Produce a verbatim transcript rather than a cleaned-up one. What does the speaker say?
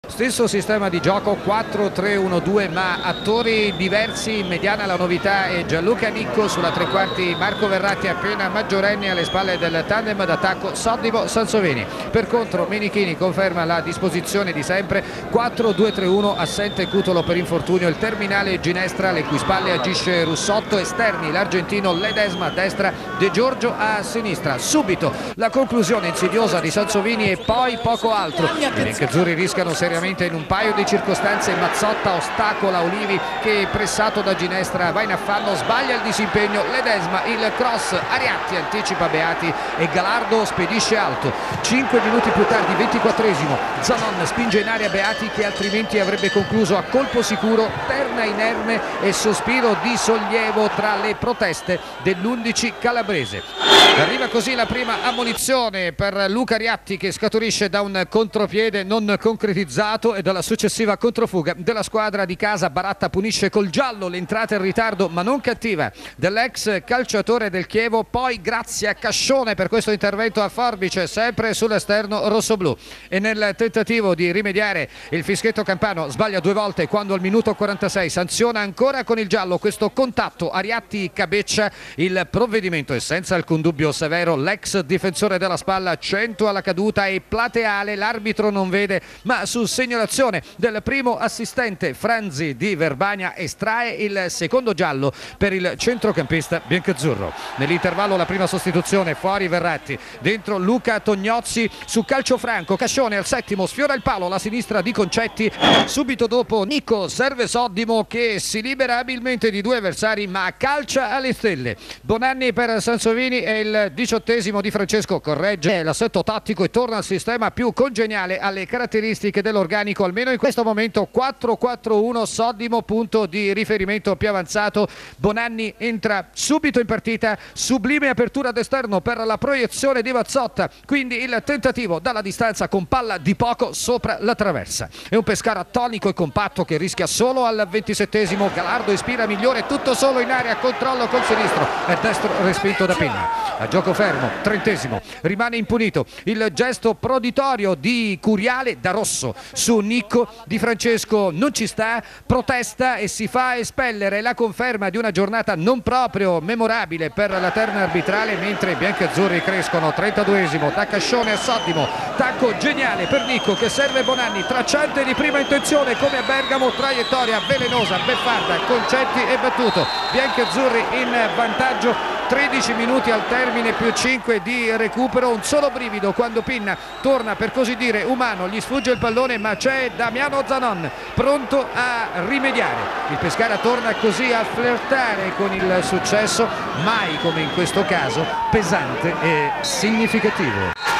Stesso sistema di gioco quattro tre uno due, ma attori diversi. In mediana la novità è Gianluca Nicco, sulla tre quarti Marco Verratti appena maggiorenne, alle spalle del tandem d'attacco Soddimo Sansovini. Per contro Menichini conferma la disposizione di sempre, quattro due tre uno, assente Cutolo per infortunio, il terminale Ginestra alle cui spalle agisce Russotto, esterni l'argentino Ledesma a destra, De Giorgio a sinistra. Subito la conclusione insidiosa di Sansovini e poi poco altro. I biancazzurri rischiano seriamente in un paio di circostanze. Mazzotta ostacola Olivi che, pressato da Ginestra, va in affanno, sbaglia il disimpegno. Ledesma, il cross, Ariatti anticipa Beati e Galardo spedisce alto. Cinque minuti più tardi, ventiquattresimo, Zanon spinge in aria Beati che altrimenti avrebbe concluso a colpo sicuro, terna inerme e sospiro di sollievo tra le proteste dell'undici calabrese. Arriva così la prima ammonizione per Luca Ariatti, che scaturisce da un contropiede non concretizzato e dalla successiva controfuga della squadra di casa. Baratta punisce col giallo l'entrata in ritardo ma non cattiva dell'ex calciatore del Chievo. Poi grazie a Cascione per questo intervento a forbice sempre sull'esterno rossoblù, e nel tentativo di rimediare il fischietto campano sbaglia due volte quando al minuto quarantasei sanziona ancora con il giallo questo contatto. Ariatti cabeccia, il provvedimento è senza alcun dubbio severo. L'ex difensore della spalla cento alla caduta e plateale, l'arbitro non vede, ma su segnalazione del primo assistente Franzi di Verbania estrae il secondo giallo per il centrocampista biancazzurro. Nell'intervallo la prima sostituzione, fuori Verratti, dentro Luca Tognozzi su calcio franco. Cascione al settimo sfiora il palo, la sinistra di Concetti. Subito dopo Nicco serve Soddimo che si libera abilmente di due avversari ma calcia alle stelle. Bonanni per Sansovini e il diciottesimo di Francesco corregge l'assetto tattico e torna al sistema più congeniale alle caratteristiche dell'organico, almeno in questo momento. Quattro quattro uno, Soddimo punto di riferimento più avanzato. Bonanni entra subito in partita, sublime apertura d'esterno per la proiezione di Mazzotta, quindi il tentativo dalla distanza con palla di poco sopra la traversa. È un Pescara tonico e compatto che rischia solo al ventisettesimo. Galardo ispira migliore, tutto solo in area, controllo col sinistro e destro respinto da Pinna. A gioco fermo, trentesimo, rimane impunito il gesto proditorio di Curiale da rosso su Nicco. Di Francesco non ci sta, protesta e si fa espellere. La conferma di una giornata non proprio memorabile per la terna arbitrale, mentre i biancazzurri crescono. trentaduesimo, da Cascione a Soddimo, tacco geniale per Nicco che serve Bonanni, tracciante di prima intenzione come a Bergamo, traiettoria velenosa, beffarda, Concetti e battuto. Biancazzurri in vantaggio, tredici minuti al termine più cinque di recupero. Un solo brivido quando Pinna torna per così dire umano, gli sfugge il pallone ma c'è Damiano Zanon pronto a rimediare. Il Pescara torna così a flirtare con il successo, mai come in questo caso pesante e significativo.